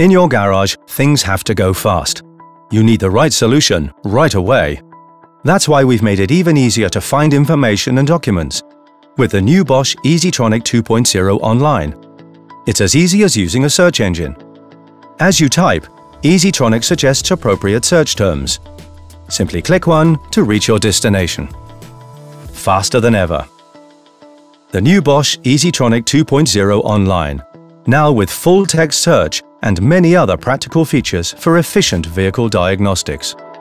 In your garage, things have to go fast. You need the right solution right away. That's why we've made it even easier to find information and documents with the new Bosch EasyTronic 2.0 Online. It's as easy as using a search engine. As you type, EasyTronic suggests appropriate search terms. Simply click one to reach your destination. Faster than ever. The new Bosch EasyTronic 2.0 Online, now with full text search and many other practical features for efficient vehicle diagnostics.